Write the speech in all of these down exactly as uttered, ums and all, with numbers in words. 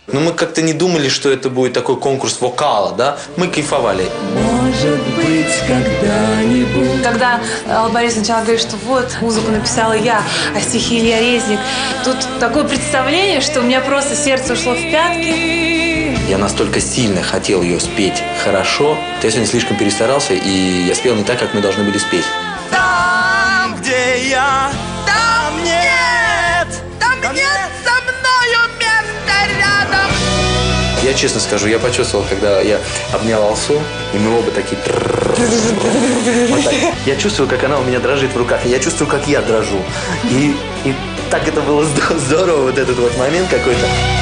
Но мы как-то не думали, что это будет такой конкурс вокала, да? Мы кайфовали. Может быть, когда-нибудь. Когда Алла Борисовна сначала говорит, что вот, музыку написала я, а стихи Илья Резник, тут такое представление, что у меня просто сердце ушло в пятки. Я настолько сильно хотел ее спеть хорошо, что я сегодня слишком перестарался, и я спел не так, как мы должны были спеть. Там, где я, там нет, там нет со мною места рядом. Я честно скажу, я почувствовал, когда я обнял Алсу, и мы оба такие... Вот так. Я чувствую, как она у меня дрожит в руках, и я чувствую, как я дрожу. И, и так это было здорово, вот этот вот момент какой-то.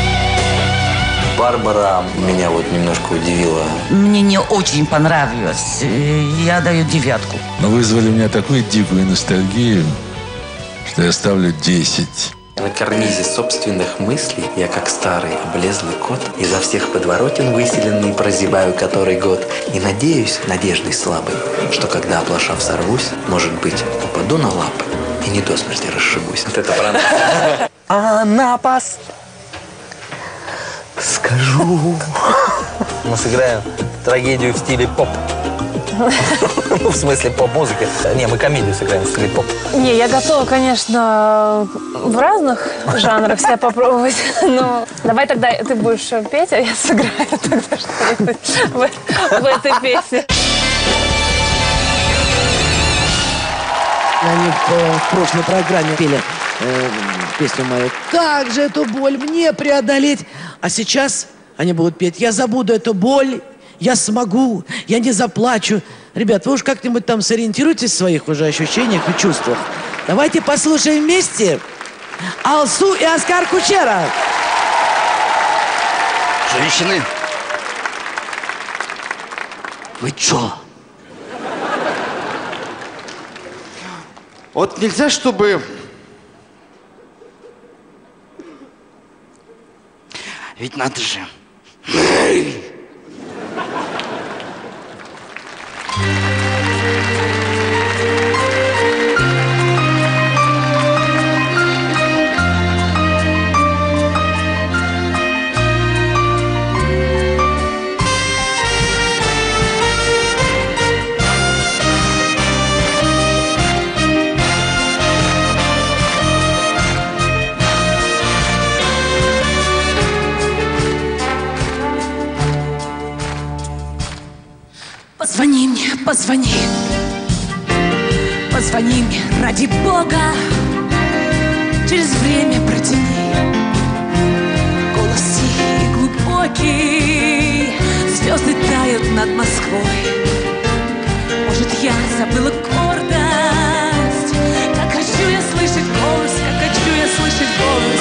Барбара меня вот немножко удивила. Мне не очень понравилось. Я даю девятку. Но вызвали у меня такую дикую ностальгию, что я ставлю десять. На карнизе собственных мыслей я, как старый облезлый кот, изо всех подворотен выселенный прозябаю который год. И надеюсь, надеждой слабой, что когда оплошав сорвусь, может быть, упаду на лапы и не до смерти расшибусь. Вот это про нас. А на пас скажу. Мы сыграем трагедию в стиле поп. Ну, в смысле поп-музыки. Не, мы комедию сыграем в стиле поп. Не, я готова, конечно, в разных жанрах себя попробовать, но давай тогда ты будешь петь, а я сыграю тогда что-нибудь в, в этой песне. Они в, в прошлой программе пели э, песню мою «Как же эту боль мне преодолеть?» А сейчас они будут петь «Я забуду эту боль, я смогу, я не заплачу». Ребят, вы уж как-нибудь там сориентируйтесь в своих уже ощущениях и чувствах. Давайте послушаем вместе Алсу и Оскар Кучера. Женщины, вы чё? Вот нельзя, чтобы... Ведь надо же... Позвони мне, позвони. Позвони мне, ради Бога. Через время протяни. Голос тихий и глубокий. Звезды тают над Москвой. Может, я забыла гордость. Как хочу я слышать голос, как хочу я слышать голос.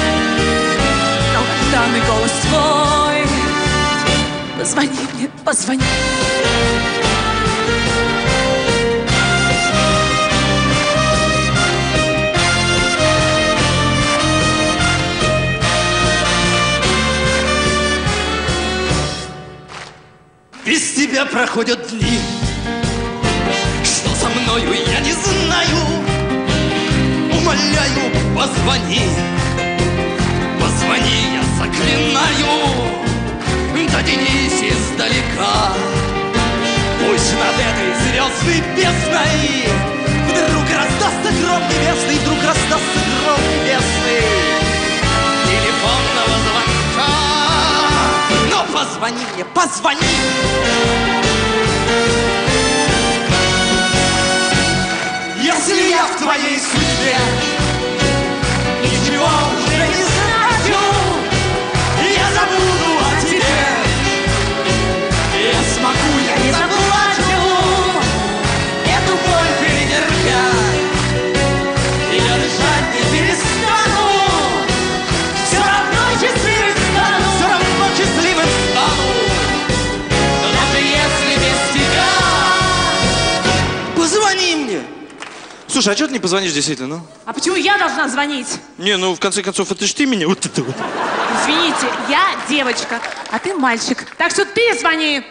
Но данный голос твой. Позвони мне, позвони. Без тебя проходят дни. Что со мною, я не знаю. Умоляю, позвони. Позвони, я заклинаю. Дотянись издалека. Пусть над этой звездной бездной вдруг раздастся гром небесный, вдруг раздастся гром небесный телефонного звонка. Но позвони мне, позвони. Если я в твоей судьбе ничего уже не значу, я забуду о тебе. Я смогу, я не заплачу эту боль перетерпя. Я дышать не перестану. Все равно счастливым стану. Все равно счастливым стану. Даже если без тебя. Позвони мне. Слушай, а что ты не позвонишь действительно, ну? А почему я должна звонить? Не, ну в конце концов, это ж ты меня вот это вот. Извините, я девочка, а ты мальчик. Так что ты звони.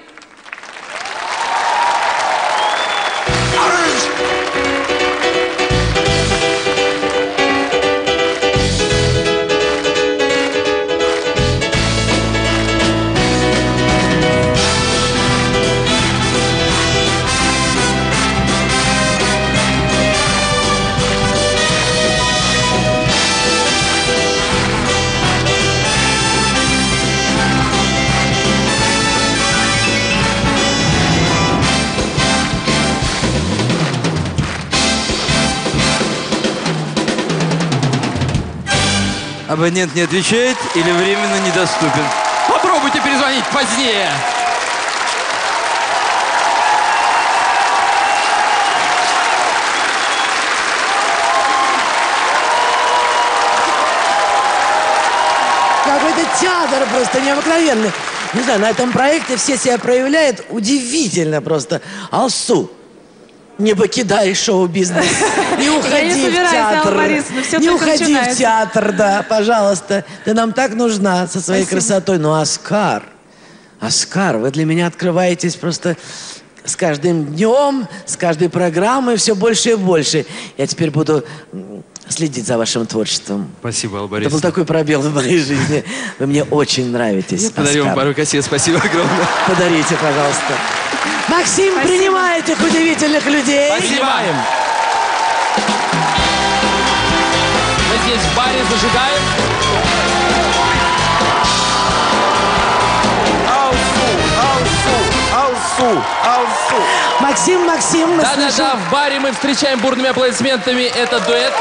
Абонент не отвечает или временно недоступен. Попробуйте перезвонить позднее. Какой-то театр просто необыкновенный. Не знаю, на этом проекте все себя проявляют удивительно просто. Алсу, не покидай шоу-бизнес. Не уходи в театр. Не уходи в театр, да, пожалуйста. Ты нам так нужна со своей красотой. Ну, Оскар, Оскар, вы для меня открываетесь просто с каждым днем, с каждой программой все больше и больше. Я теперь буду следить за вашим творчеством. Спасибо, Алла Это Борисовна. был такой пробел в моей жизни. Вы мне очень нравитесь. Я подарю вам пару кассет. Спасибо огромное. Подарите, пожалуйста. Максим, спасибо. Принимай этих удивительных людей. Спасибо. Мы здесь в баре зажигаем. Алсу, Алсу. Максим, Максим, мы слышим... Да-да-да, в баре мы встречаем бурными аплодисментами этот дуэт.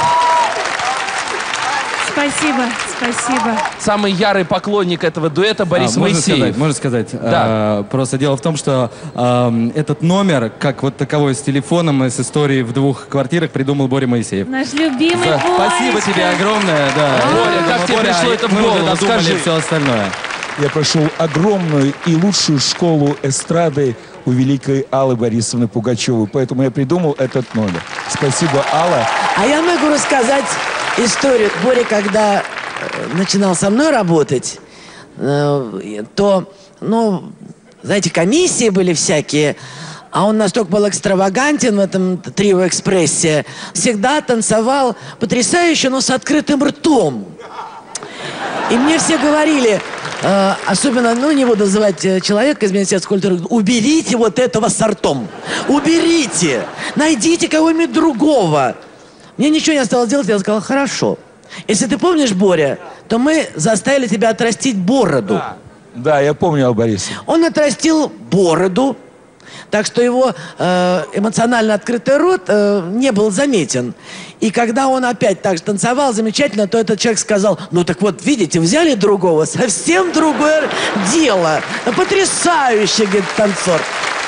Спасибо, спасибо. Самый ярый поклонник этого дуэта Борис а, можно Моисеев. Сказать, можно сказать? Да. А, просто дело в том, что а, этот номер, как вот таковой с телефоном и с историей в двух квартирах, придумал Боря Моисеев. Наш любимый За... Спасибо тебе огромное. Да. Боря, как тебе Боря, пришло это в мы голову? уже додумали Скажи. все остальное. Я прошел огромную и лучшую школу эстрады у великой Аллы Борисовны Пугачевой. Поэтому я придумал этот номер. Спасибо, Алла. А я могу рассказать историю. Боря, когда начинал со мной работать, то, ну, знаете, комиссии были всякие, а он настолько был экстравагантен в этом трио-экспрессе, всегда танцевал потрясающе, но с открытым ртом. И мне все говорили, э, особенно, ну, не буду называть человека из Министерства культуры, уберите вот этого с ртом. Уберите. Найдите кого-нибудь другого. Мне ничего не осталось делать, я сказал, хорошо. Если ты помнишь, Боря, то мы заставили тебя отрастить бороду. Да, да, я помню, Алла Борисовна. Он отрастил бороду, так что его э, эмоционально открытый рот э, не был заметен. И когда он опять так же танцевал замечательно, то этот человек сказал, ну так вот, видите, взяли другого, совсем другое дело. Потрясающий, говорит, танцор.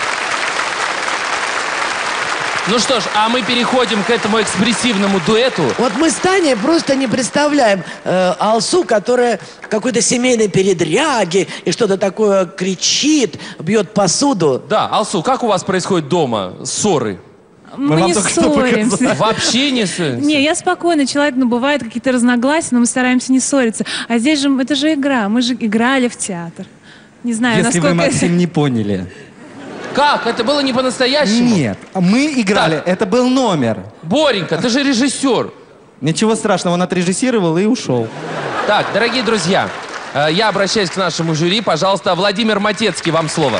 Ну что ж, а мы переходим к этому экспрессивному дуэту. Вот мы с Таней просто не представляем э, Алсу, которая в какой-то семейной передряге и что-то такое кричит, бьет посуду. Да, Алсу, как у вас происходит дома ссоры? Мы, мы не ссоримся. Вообще не ссоримся? Не, я спокойный человек, но бывают какие-то разногласия, но мы стараемся не ссориться. А здесь же, это же игра, мы же играли в театр. Не знаю, Если насколько... вы, Максим, не поняли. Как? Это было не по-настоящему? Нет, мы играли, так. Это был номер. Боренька, ты же режиссер. Ничего страшного, он отрежиссировал и ушел. Так, дорогие друзья, я обращаюсь к нашему жюри. Пожалуйста, Владимир Матецкий, вам слово.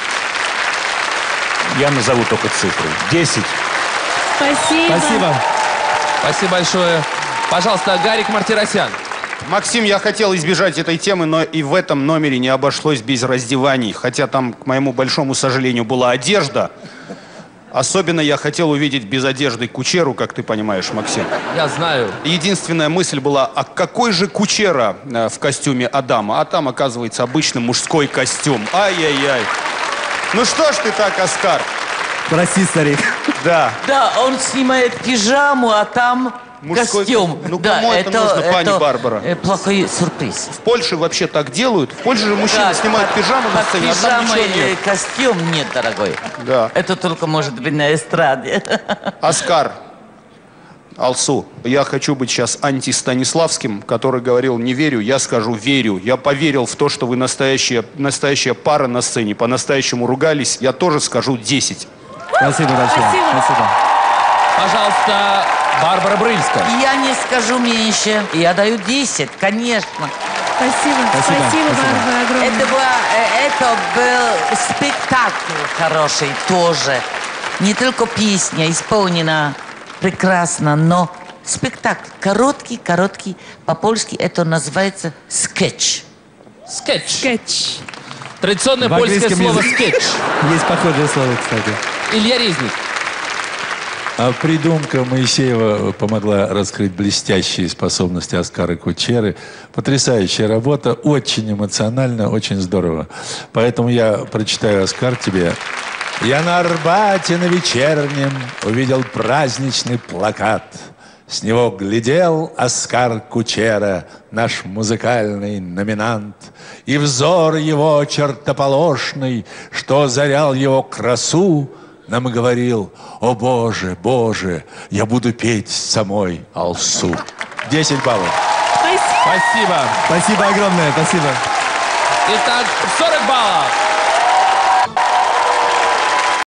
Я назову только цифры. Десять. Спасибо. Спасибо. Спасибо большое. Пожалуйста, Гарик Мартиросян. Максим, я хотел избежать этой темы, но и в этом номере не обошлось без раздеваний. Хотя там, к моему большому сожалению, была одежда. Особенно я хотел увидеть без одежды Кучеру, как ты понимаешь, Максим. Я знаю. Единственная мысль была, а какой же Кучера э, в костюме Адама? А там, оказывается, обычный мужской костюм. Ай-яй-яй. Ну что ж ты так, Оскар? Прости, старик. Да. Да, он снимает пижаму, а там... Мужской... Костюм. Ну, да, кому это, это нужно, пани это Барбара? Плохой сюрприз. В Польше вообще так делают. В Польше же мужчины да, снимают под, пижаму под на сцене, а там ничего нет. Костюм нет, дорогой. Да. Это только может быть на эстраде. Оскар, Алсу, я хочу быть сейчас антистаниславским, который говорил, не верю, я скажу верю. Я поверил в то, что вы настоящая, настоящая пара на сцене, по-настоящему ругались. Я тоже скажу десять. Спасибо большое. Спасибо. Спасибо. Пожалуйста, Барбара Брыльска. Я не скажу меньше. Я даю десять, конечно. Спасибо. Спасибо, Спасибо, спасибо. Барбара, огромное. Это, была, это был спектакль хороший тоже. Не только песня исполнена прекрасно, но спектакль короткий, короткий. По-польски это называется скетч. Скетч. Скетч. Традиционное В польское английском слово языке скетч. Есть похожее слово, кстати. Илья Резник. А придумка Моисеева помогла раскрыть блестящие способности Оскара Кучеры. Потрясающая работа, очень эмоционально, очень здорово. Поэтому я прочитаю, Оскар, тебе. Я на Арбате на вечернем увидел праздничный плакат. С него глядел Оскар Кучера, наш музыкальный номинант. И взор его чертополошный, что озарял его красу, нам говорил: о боже, боже, я буду петь самой Алсу. Десять баллов. Спасибо. Спасибо огромное, спасибо. Итак, сорок баллов.